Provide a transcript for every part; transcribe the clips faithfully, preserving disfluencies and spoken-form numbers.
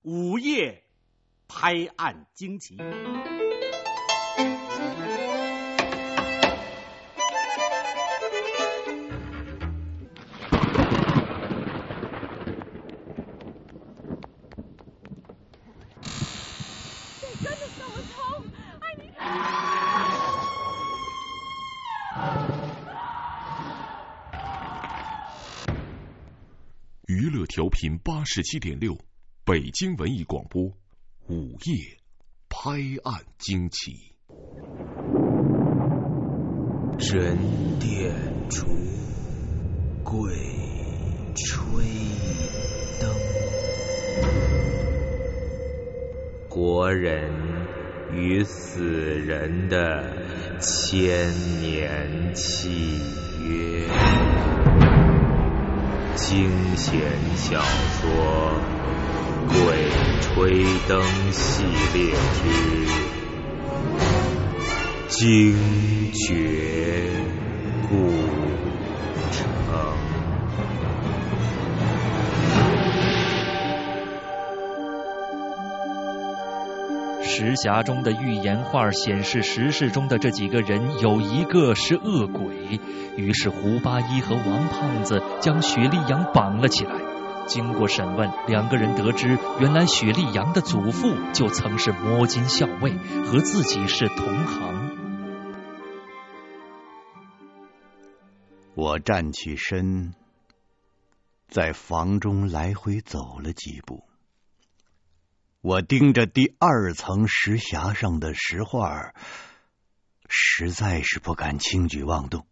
午夜拍案惊奇。 娱乐调频八十七点六，北京文艺广播，午夜拍案惊奇。 人殿出，鬼吹灯，活人与死人的千年契约。惊险小说《鬼吹灯》系列之惊觉古城。 石匣中的预言画显示，石室中的这几个人有一个是恶鬼。于是胡八一和王胖子将雪莉杨绑了起来。经过审问，两个人得知，原来雪莉杨的祖父就曾是摸金校尉，和自己是同行。 我站起身，在房中来回走了几步。我盯着第二层石匣上的石画，实在是不敢轻举妄动。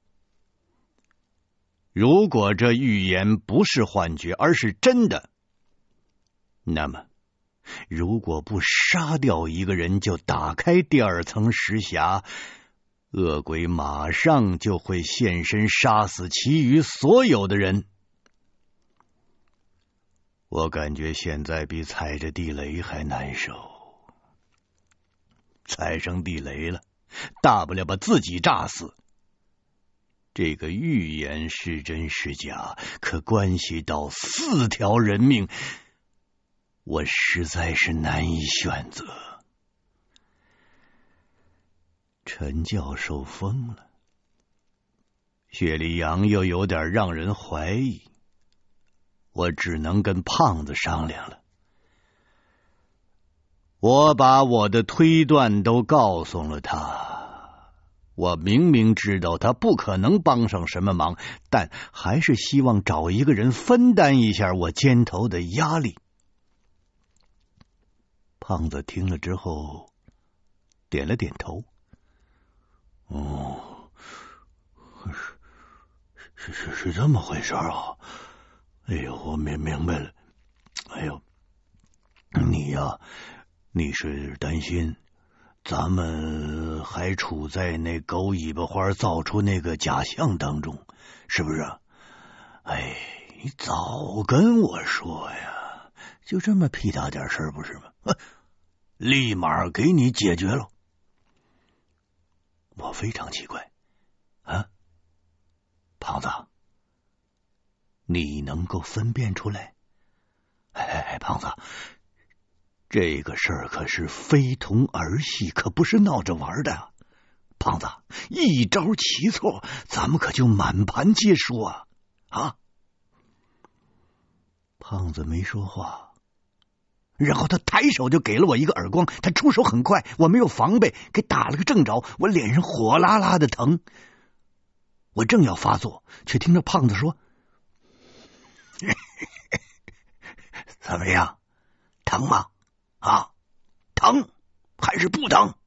如果这预言不是幻觉，而是真的，那么如果不杀掉一个人就打开第二层石匣，恶鬼马上就会现身，杀死其余所有的人。我感觉现在比踩着地雷还难受。踩上地雷了，大不了把自己炸死。这个预言是真是假，可关系到四条人命，我实在是难以选择。陈教授疯了，雪莉杨又有点让人怀疑，我只能跟胖子商量了。我把我的推断都告诉了他。我明明知道他不可能帮上什么忙，但还是希望找一个人分担一下我肩头的压力。胖子听了之后点了点头。哦，是是是这么回事啊！哎呦，我明明白了。哎呦，你呀，你是担心咱们还处在那狗尾巴花造出那个假象当中，是不是？哎，你早跟我说呀，就这么屁大点事不是吗？立马给你解决了。我非常奇怪啊，胖子，你能够分辨出来？哎哎，胖子，这个事儿可是非同儿戏，可不是闹着玩的。胖子，一招棋错，咱们可就满盘皆输啊！啊！胖子没说话，然后他抬手就给了我一个耳光。他出手很快，我没有防备，给打了个正着，我脸上火辣辣的疼。我正要发作，却听着胖子说：“怎么样，疼吗？啊，疼还是不疼？”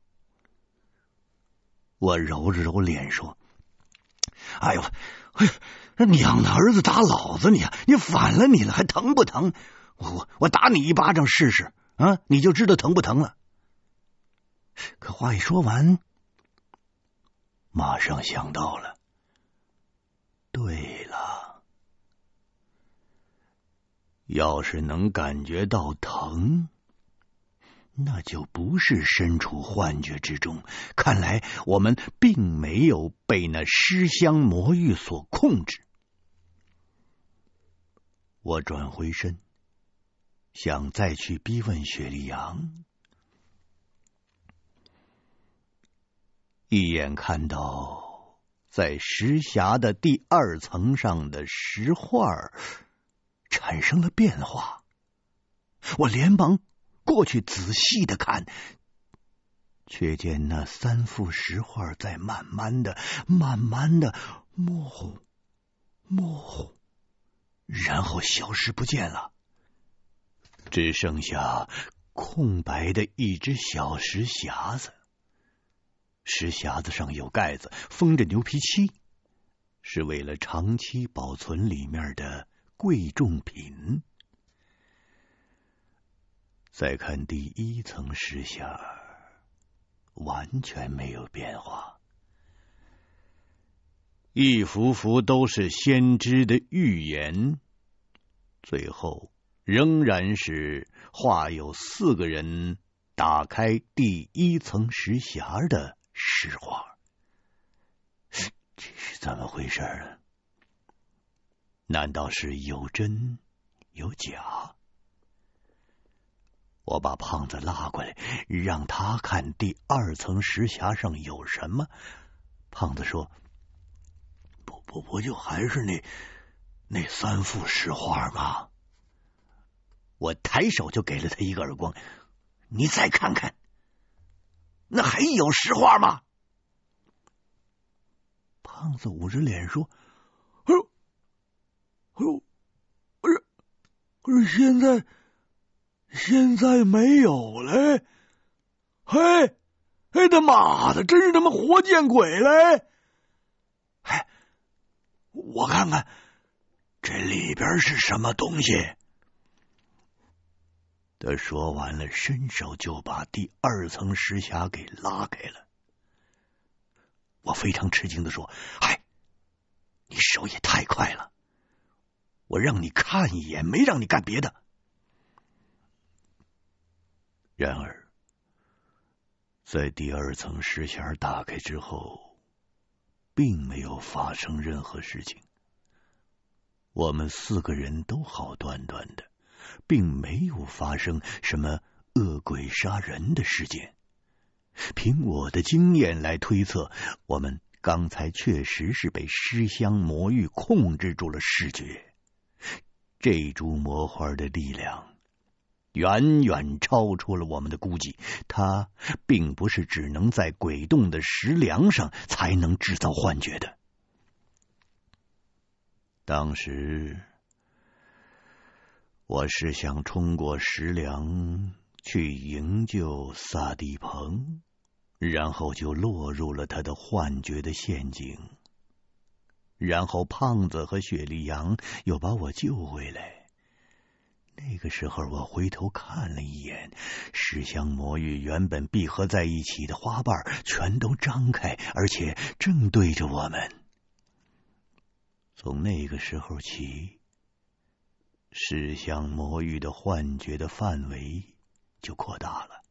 我揉着揉脸说：“哎呦，哎呦，娘的儿子打老子你啊！你反了你了，还疼不疼？我我我打你一巴掌试试啊，你就知道疼不疼了。”可话一说完，马上想到了，对了，要是能感觉到疼，那就不是身处幻觉之中。看来我们并没有被那尸香魔域所控制。我转回身， 想再去逼问雪莉杨。一眼看到在石匣的第二层上的石画产生了变化，我连忙过去仔细的看，却见那三幅石画在慢慢的、慢慢的模糊、模糊，然后消失不见了，只剩下空白的一只小石匣子。石匣子上有盖子，封着牛皮漆，是为了长期保存里面的贵重品。再看第一层石匣，完全没有变化，一幅幅都是先知的预言，最后仍然是画有四个人打开第一层石匣的石画。这是怎么回事呢？难道是有真有假？我把胖子拉过来，让他看第二层石匣上有什么。胖子说：不不不，就还是那那三幅石画吗？我抬手就给了他一个耳光。你再看看，那还有石画吗？胖子捂着脸说：哎呦，哎呦，可是可是现在现在没有了。嘿，哎他妈的，真是他妈活见鬼了！哎，我看看这里边是什么东西。他说完了，伸手就把第二层石匣给拉开了。我非常吃惊的说：嗨，你手也太快了，我让你看一眼，没让你干别的。然而在第二层石匣打开之后，并没有发生任何事情。我们四个人都好端端的，并没有发生什么恶鬼杀人的事件。凭我的经验来推测，我们刚才确实是被尸香魔域控制住了视觉。这株魔花的力量远远超出了我们的估计，它并不是只能在鬼洞的石梁上才能制造幻觉的。当时我是想冲过石梁去营救萨地鹏，然后就落入了他的幻觉的陷阱，然后胖子和雪莉杨又把我救回来。那个时候我回头看了一眼，石香魔域原本闭合在一起的花瓣全都张开，而且正对着我们。从那个时候起，石香魔域的幻觉的范围就扩大了。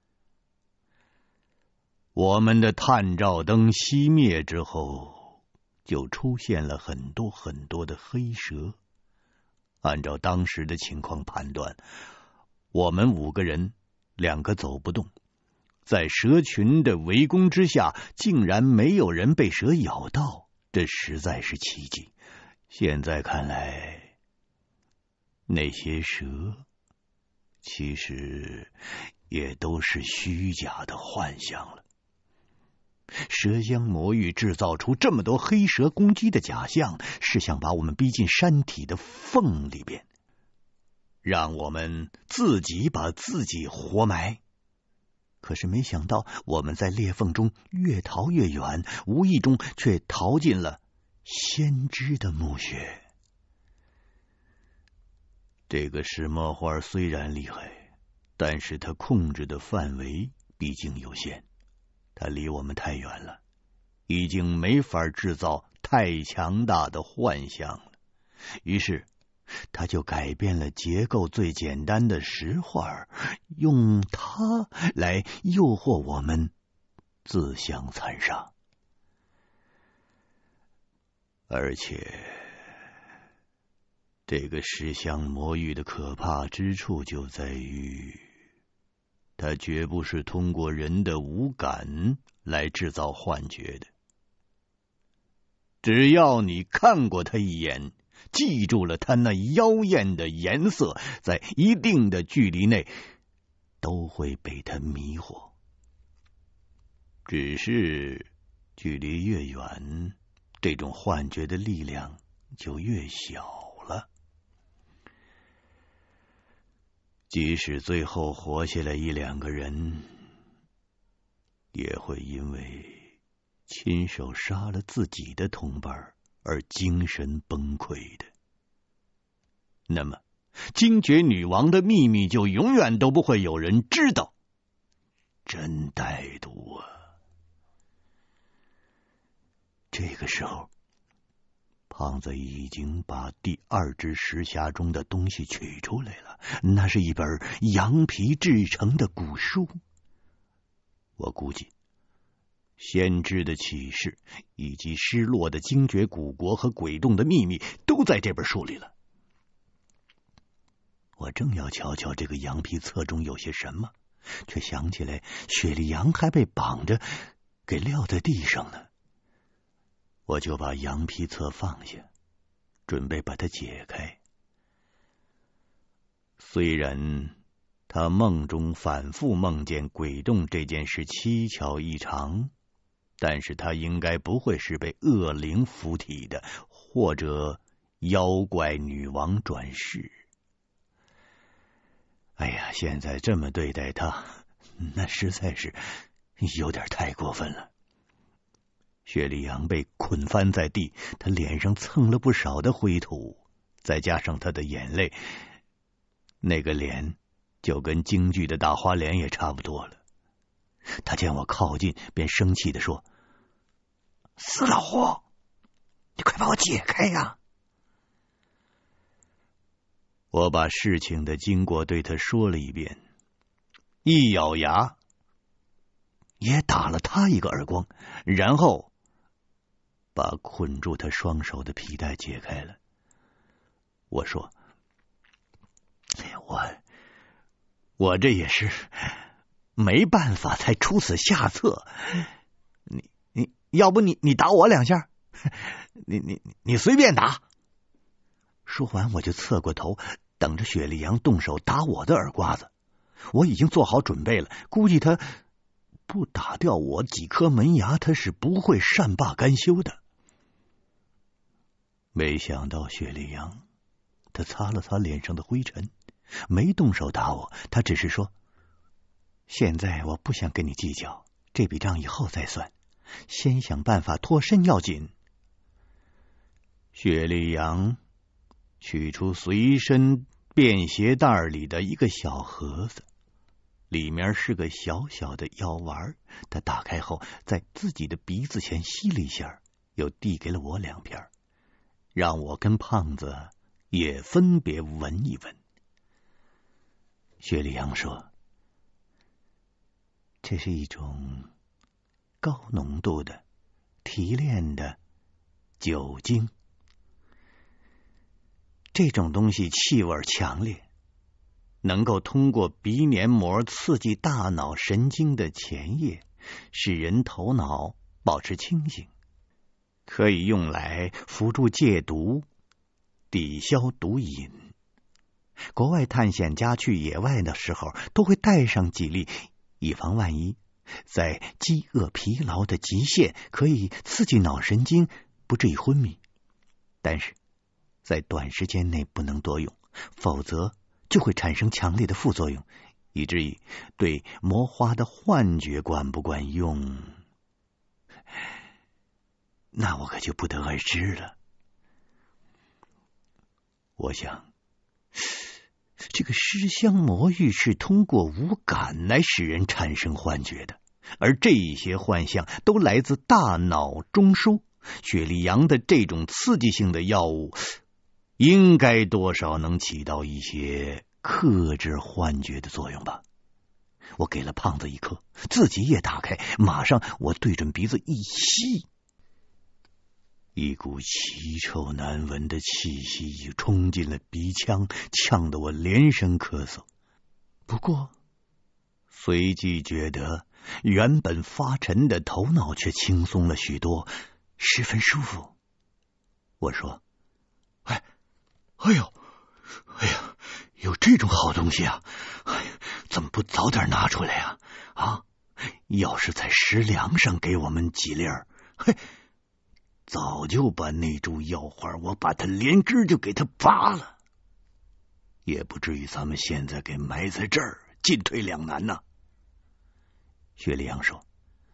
我们的探照灯熄灭之后，就出现了很多很多的黑蛇。按照当时的情况判断，我们五个人，两个走不动，在蛇群的围攻之下，竟然没有人被蛇咬到，这实在是奇迹。现在看来，那些蛇其实也都是虚假的幻象了。蛇香魔域制造出这么多黑蛇攻击的假象，是想把我们逼进山体的缝里边，让我们自己把自己活埋。可是没想到我们在裂缝中越逃越远，无意中却逃进了先知的墓穴。这个石魔花虽然厉害，但是它控制的范围毕竟有限，它离我们太远了，已经没法制造太强大的幻象了。于是他就改变了结构最简单的石画，用它来诱惑我们自相残杀。而且这个尸香魔域的可怕之处就在于，它绝不是通过人的五感来制造幻觉的。只要你看过它一眼，记住了它那妖艳的颜色，在一定的距离内都会被它迷惑。只是距离越远，这种幻觉的力量就越小了。即使最后活下来一两个人，也会因为亲手杀了自己的同伴而精神崩溃的。那么惊觉女王的秘密就永远都不会有人知道。真歹毒啊！这个时候，胖子已经把第二只石匣中的东西取出来了，那是一本羊皮制成的古书。我估计先知的启示以及失落的精绝古国和鬼洞的秘密都在这本书里了。我正要瞧瞧这个羊皮册中有些什么，却想起来雪莉羊还被绑着给撂在地上呢。我就把羊皮册放下，准备把它解开。虽然他梦中反复梦见鬼洞这件事蹊跷异常，但是他应该不会是被恶灵附体的，或者妖怪女王转世。哎呀，现在这么对待他，那实在是有点太过分了。雪莉羊被捆翻在地，他脸上蹭了不少的灰土，再加上他的眼泪，那个脸就跟京剧的大花脸也差不多了。他见我靠近，便生气地说：“死老货，你快把我解开呀！”我把事情的经过对他说了一遍，一咬牙也打了他一个耳光，然后把捆住他双手的皮带解开了。我说：“我我这也是没办法才出此下策，你你要不你你打我两下，你你你随便打。”说完，我就侧过头，等着雪莉羊动手打我的耳刮子。我已经做好准备了，估计他不打掉我几颗门牙，他是不会善罢甘休的。没想到雪莉羊，他擦了擦脸上的灰尘，没动手打我，他只是说：“现在我不想跟你计较，这笔账以后再算，先想办法脱身要紧。”雪莉羊取出随身便携袋里的一个小盒子，里面是个小小的药丸。他打开后，在自己的鼻子前吸了一下，又递给了我两片，让我跟胖子也分别闻一闻。雪莉羊说：“这是一种高浓度的提炼的酒精。这种东西气味强烈，能够通过鼻黏膜刺激大脑神经的前叶，使人头脑保持清醒，可以用来辅助戒毒，抵消毒瘾。国外探险家去野外的时候都会带上几粒，以防万一。在饥饿疲劳的极限，可以刺激脑神经，不至于昏迷。但是在短时间内不能多用，否则就会产生强烈的副作用，以至于对魔花的幻觉管不管用，那我可就不得而知了。我想，这个尸香魔域是通过五感来使人产生幻觉的，而这些幻象都来自大脑中枢。雪莉羊的这种刺激性的药物应该多少能起到一些克制幻觉的作用吧。我给了胖子一颗，自己也打开，马上我对准鼻子一吸， 一股奇臭难闻的气息冲进了鼻腔，呛得我连声咳嗽。不过随即觉得原本发沉的头脑却轻松了许多，十分舒服。我说：“哎，哎呦，哎呀，有这种好东西啊！哎呀，怎么不早点拿出来呀？啊，要是在食粮上给我们几粒儿，嘿，早就把那株药花，我把它连根就给它拔了，也不至于咱们现在给埋在这儿，进退两难呐。”薛立阳说：“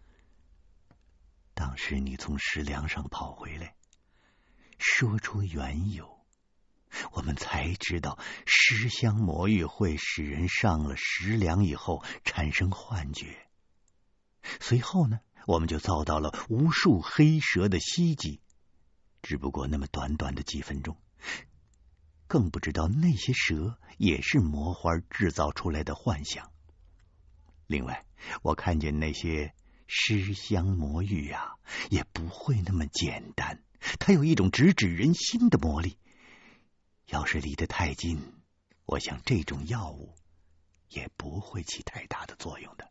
当时你从食粮上跑回来，说出缘由，我们才知道尸香魔芋会使人上了食粮以后产生幻觉。随后呢，我们就遭到了无数黑蛇的袭击，只不过那么短短的几分钟，更不知道那些蛇也是魔花制造出来的幻想。另外，我看见那些尸香魔芋啊，也不会那么简单，它有一种直指人心的魔力。要是离得太近，我想这种药物也不会起太大的作用的。”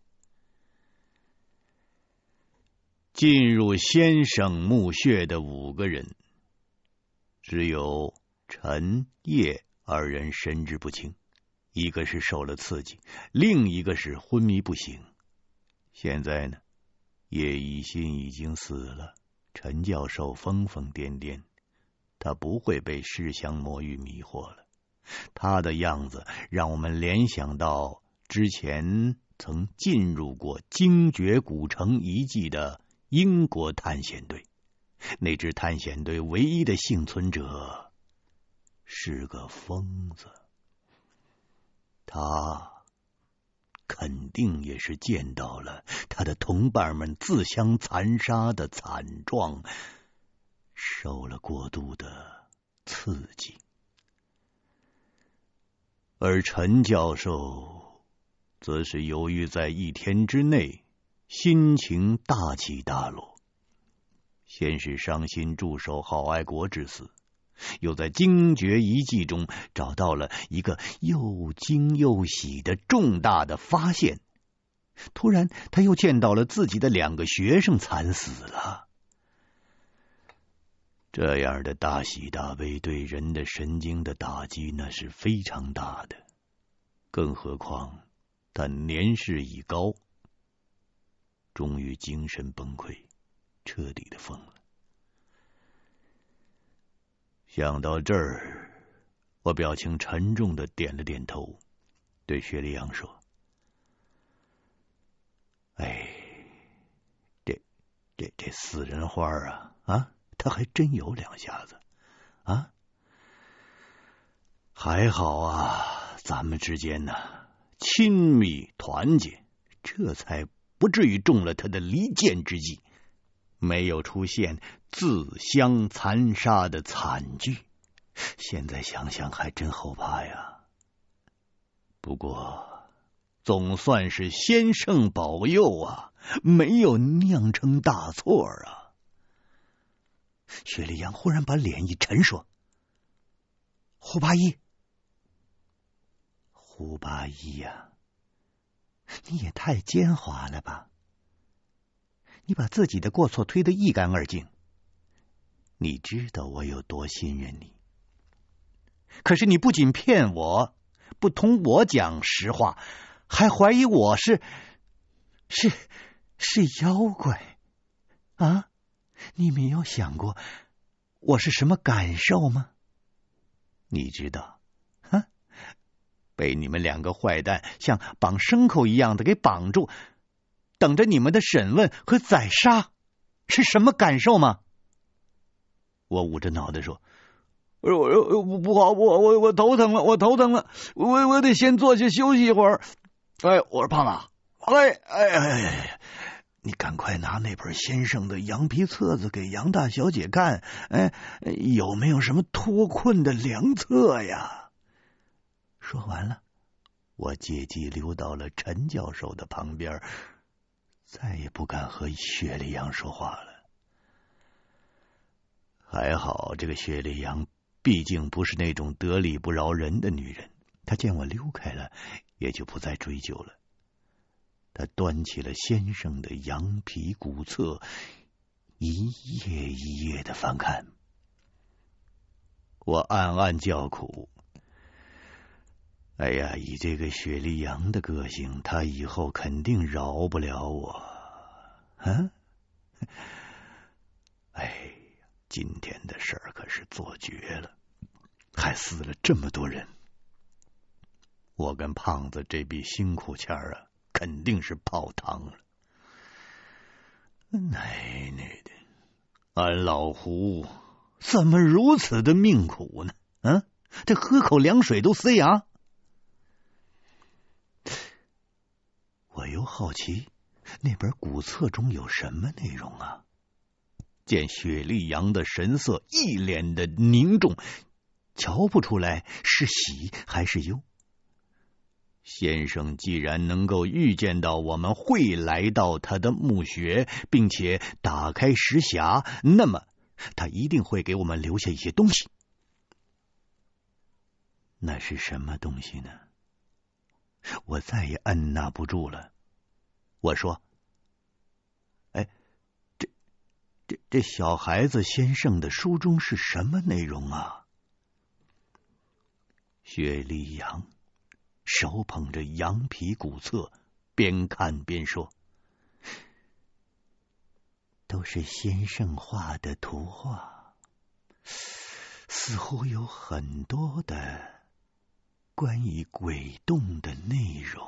进入先生墓穴的五个人，只有陈、叶二人神志不清，一个是受了刺激，另一个是昏迷不醒。现在呢，叶一新已经死了，陈教授疯疯癫癫，他不会被尸香魔芋迷惑了。他的样子让我们联想到之前曾进入过精绝古城遗迹的英国探险队，那支探险队唯一的幸存者是个疯子。他肯定也是见到了他的同伴们自相残杀的惨状，受了过度的刺激。而陈教授则是由于在一天之内心情大起大落，先是伤心驻守郝爱国之死，又在精绝遗迹中找到了一个又惊又喜的重大的发现。突然他又见到了自己的两个学生惨死了。这样的大喜大悲对人的神经的打击那是非常大的，更何况他年事已高，终于精神崩溃，彻底的疯了。想到这儿，我表情沉重的点了点头，对薛立阳说：“哎，这这这死人花啊啊，他还真有两下子啊！还好啊，咱们之间呢亲密团结，这才不至于中了他的离间之计，没有出现自相残杀的惨剧。现在想想还真后怕呀。不过总算是先生保佑啊，没有酿成大错啊。”薛立阳忽然把脸一沉说：“胡八一，胡八一呀、啊，你也太奸猾了吧！你把自己的过错推得一干二净。你知道我有多信任你，可是你不仅骗我，不同我讲实话，还怀疑我是是是妖怪啊！你没有想过我是什么感受吗？你知道，哈，被你们两个坏蛋像绑牲口一样的给绑住，等着你们的审问和宰杀，是什么感受吗？”我捂着脑袋说：“我我我不好，我我我头疼了，我头疼了，我我得先坐下休息一会儿。”哎，我说胖子，哎哎哎哎，你赶快拿那本先生的羊皮册子给杨大小姐看，哎，有没有什么脱困的良策呀？说完了，我借机溜到了陈教授的旁边，再也不敢和薛立阳说话了。 还好这个薛丽阳毕竟不是那种得理不饶人的女人，她见我溜开了，也就不再追究了。她端起了先生的羊皮古册，一页一页的翻看。我暗暗叫苦，哎呀，以这个雪莉杨的个性，他以后肯定饶不了我啊！哎，今天的事儿可是做绝了，还死了这么多人。我跟胖子这笔辛苦钱啊，肯定是泡汤了。奶奶的，俺老胡怎么如此的命苦呢？啊，这喝口凉水都塞牙。我又好奇，那本古册中有什么内容啊？见雪莉杨的神色一脸的凝重，瞧不出来是喜还是忧。先生既然能够预见到我们会来到他的墓穴，并且打开石匣，那么他一定会给我们留下一些东西。那是什么东西呢？我再也按捺不住了，我说：“哎，这、这、这小孩子先生的书中是什么内容啊？”薛丽阳手捧着羊皮古册，边看边说：“都是先生画的图画，似乎有很多的关于鬼洞的内容。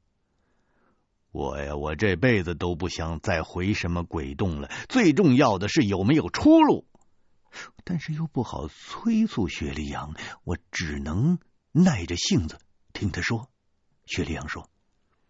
我呀，我这辈子都不想再回什么鬼洞了。最重要的是有没有出路。但是又不好催促薛丽阳，我只能耐着性子听他说。薛丽阳说：“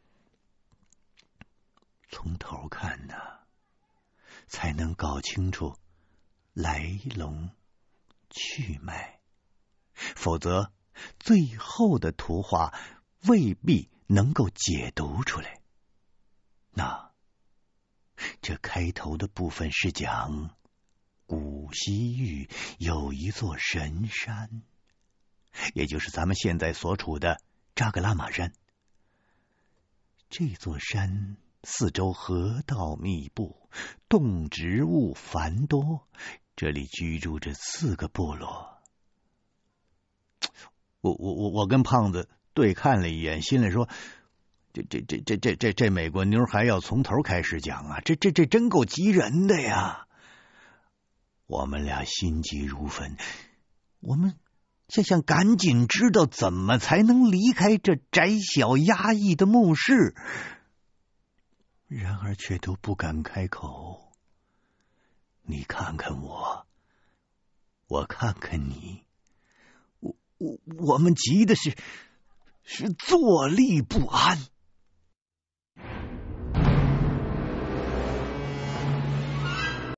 从头看呢，才能搞清楚来龙去脉，否则最后的图画未必能够解读出来。那这开头的部分是讲古西域有一座神山，也就是咱们现在所处的扎格拉玛山。这座山四周河道密布，动植物繁多，这里居住着四个部落。”我我我我跟胖子对看了一眼，心里说：“这这这这这这这美国妞还要从头开始讲啊！这这这真够急人的呀！”我们俩心急如焚，我们就想赶紧知道怎么才能离开这窄小压抑的墓室，然而却都不敢开口。你看看我，我看看你，我我我们急的是是坐立不安。